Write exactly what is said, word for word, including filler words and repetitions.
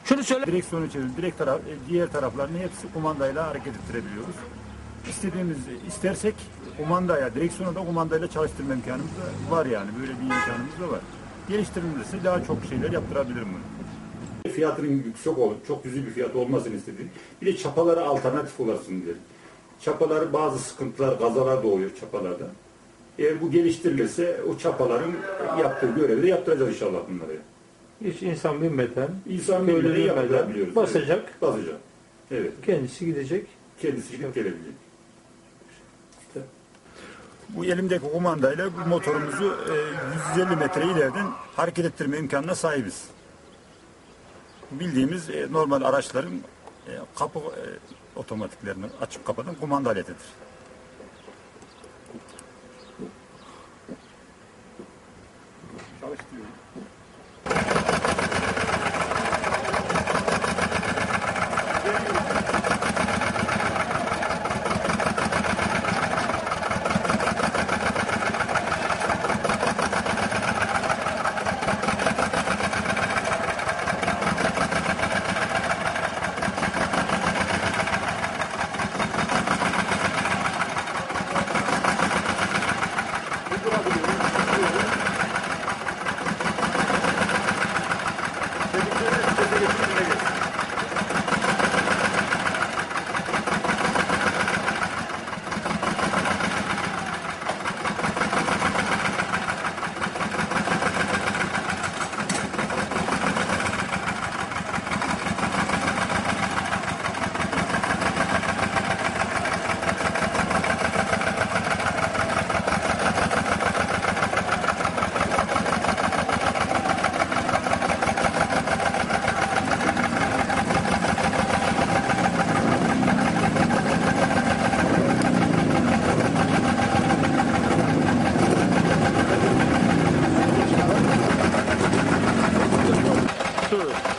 Şunu söyle. Direksiyonu çevir, direkt taraf, e, diğer taraflarını hepsi kumandayla hareket ettirebiliyoruz. İstediğimiz, istersek kumandaya, direksiyonu da kumandayla çalıştırma imkanımız da var yani. Böyle bir imkanımız da var. Geliştirilirse daha çok şeyler yaptırabilirim bunu. Fiyatının yüksek olup, çok cüzi bir fiyat olmasını istedim. Bir de çapalara alternatif olasın diye. Çapaları bazı sıkıntılar, kazalar doğuyor çapalarda. Eğer bu geliştirilirse o çapaların yaptığı görevi de yaptıracağız inşallah bunları. Hiç insan binmeden, İnsan böyle bilmeden binmeden yaptırabiliyoruz. basacak, Evet, basacak. Evet. kendisi gidecek. Kendisi gidip gelebilecek. İşte. Bu elimdeki kumandayla bu motorumuzu e, yüz elli metre ileriden hareket ettirme imkanına sahibiz. Bildiğimiz e, normal araçların e, kapı e, otomatiklerini açıp kapatan kumanda aletidir. Çalıştırıyor. Dur.